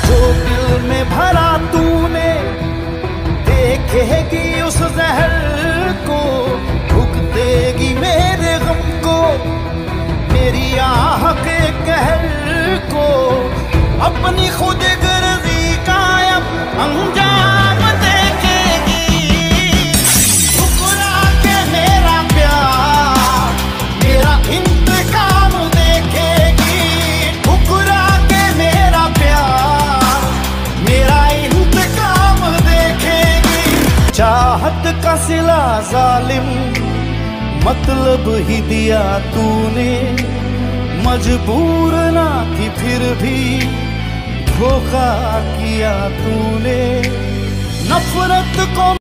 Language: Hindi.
जो दिल में भरा तूने देखेगी उस जहर को, भुगतेगी मेरे गम को, मेरी आह के कहर को, अपनी खुद गर्जी का अब अंजाम देखेगी। ठुकरा के मेरा प्यार मेरा इंतकाम देखेगी, ठुकरा के मेरा प्यार मेरा इंतकाम देखेगी। चाहत का सिला जालिम मतलब ही दिया तूने, मजबूर ना थी फिर भी धोखा किया तूने। नफरत को